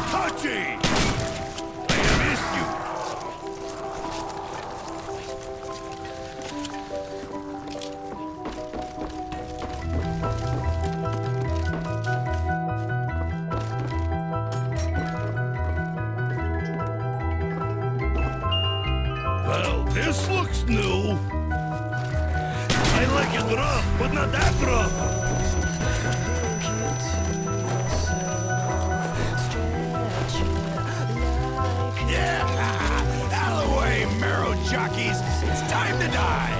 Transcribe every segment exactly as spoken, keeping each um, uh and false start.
Hachi! I miss you! Well, this looks new. I like it rough, but not that rough. Yeah! Out of the way, marrow jockeys! It's time to die!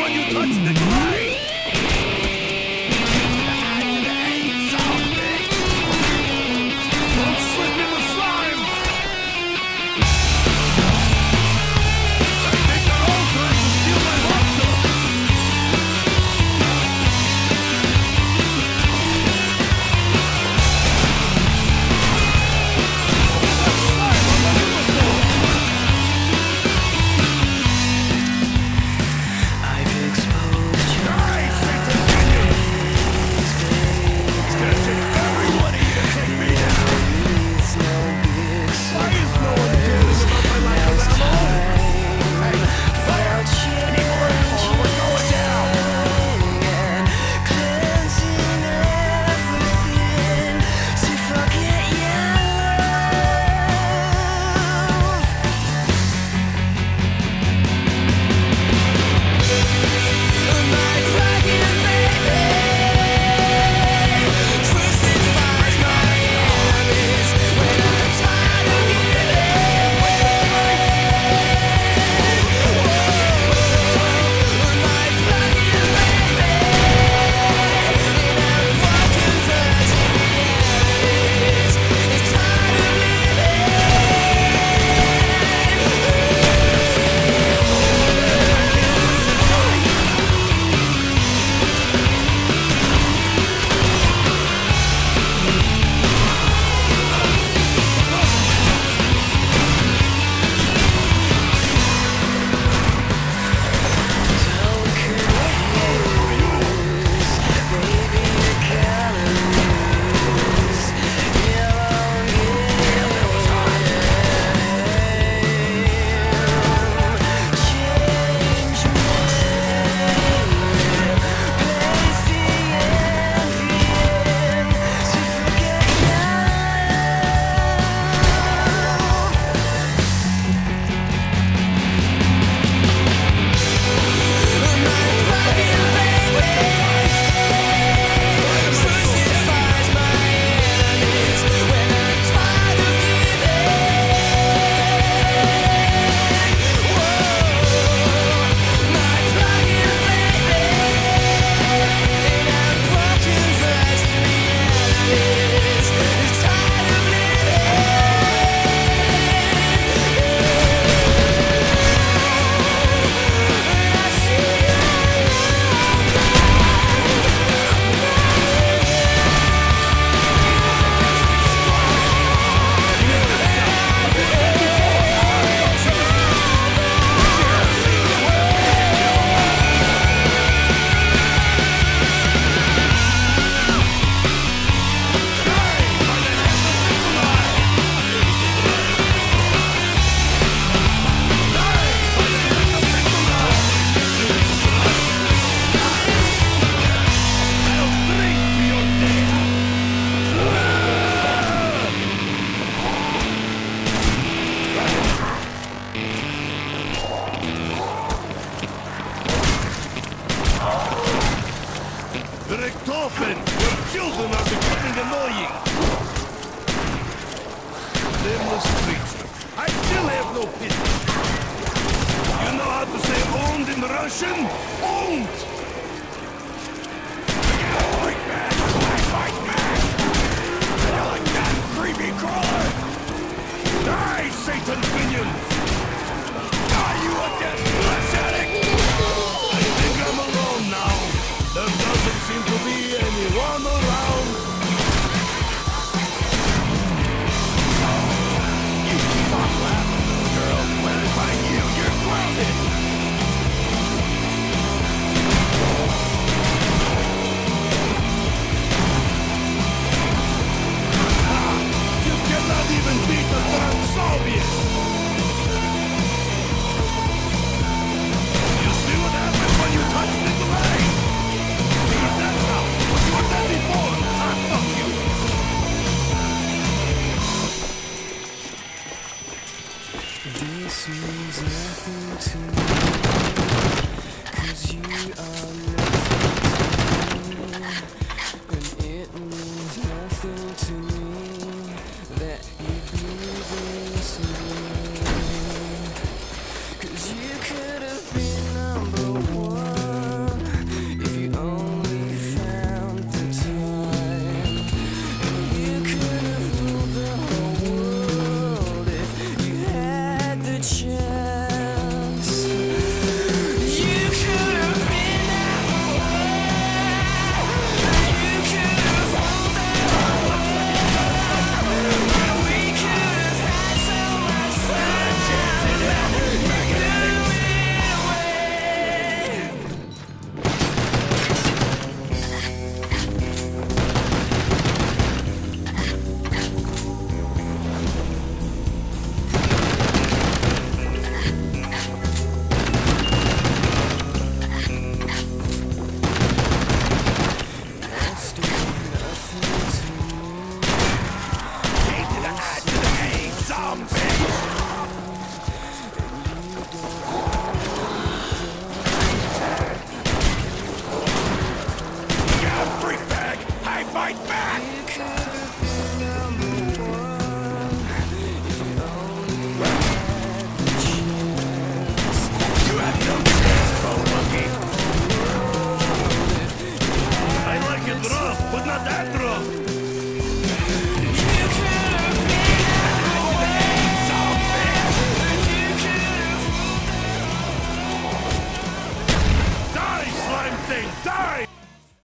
when you touch the glide! Don't slip in the slime! I think they're all trying to steal my hot dog! Toten! Your children are becoming annoying! Nameless creature. I still have no pity. You know how to say owned in Russian? Owned! Like that! Like that! Like that, creepy crawler! Die, Satan's minions! Die, you again, flesh addict! I think I'm alone now. There doesn't seem to be anyone around. You keep on laughing, little girl. When I find you, you're grounded. Ha! You cannot even beat the dark Soviet. You see what happens when you touch the blade? This means nothing to me, 'cause you are nothing to me, and it means nothing to me that you be this way, 'cause you could have been number one. fight back! You could